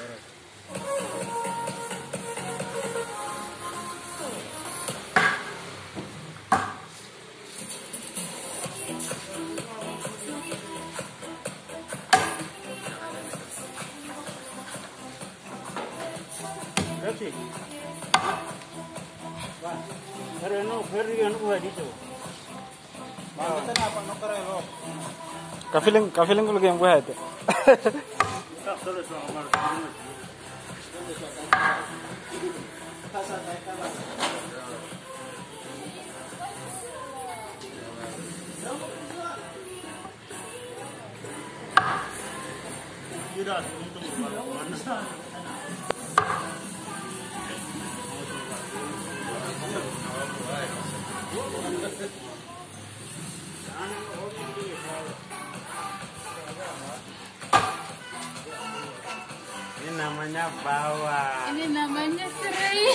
Kafiling ko lagi yang buhat. Ini namanya bawang. Ini namanya serai.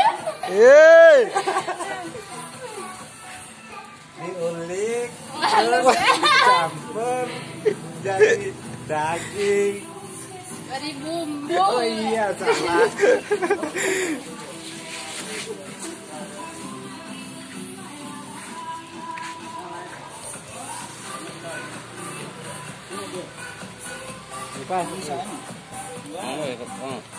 Diulik, terus dicampur jadi daging. Dari bumbu. Oh iya, salah. Pas. Ano